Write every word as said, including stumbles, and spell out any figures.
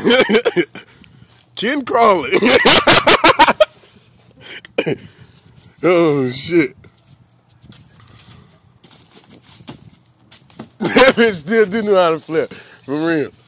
Ken Crawley. Oh shit. That bitch still do know how to flip. For real.